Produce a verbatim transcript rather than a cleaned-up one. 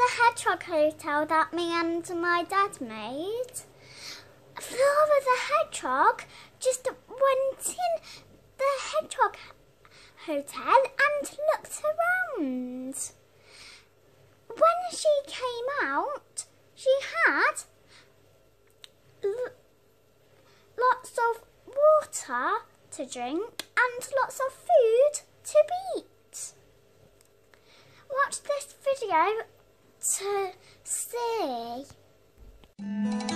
the Hedgehog Hotel that me and my dad made. Flora the Hedgehog just went in the Hedgehog Hotel and looked around. When she came out, she had l- lots of water to drink and lots of food to eat. Watch this video to see.